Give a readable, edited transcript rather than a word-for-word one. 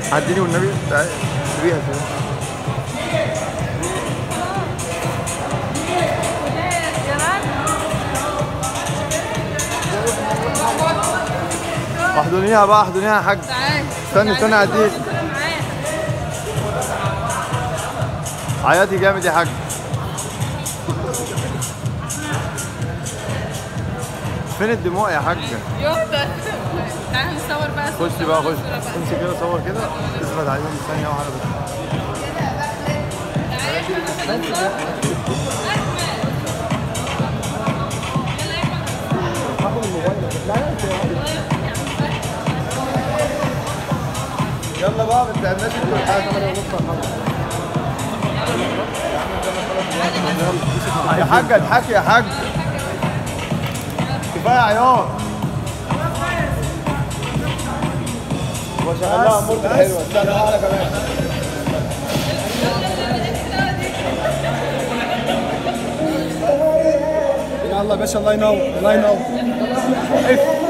عديني والنبي تعالى سيبيها كده. احضنيها بقى، احضنيها يا حاج. استني استني اعديك. عياطي جامد يا حاج. فين الدموع يا حاج؟ تعالى نصور بقى. خشي بقى، خشي امشي كده، صور كده، اثبت عليهم ثانية واحدة بس. يلا بقى ما تعملناش كل حاجة. يا حاجة اضحكي يا حاج، كفاية عياط. وشغلها امورتك حلوة. استنى واحدة كمان. يلا يا باشا، الله ينور الله ينور.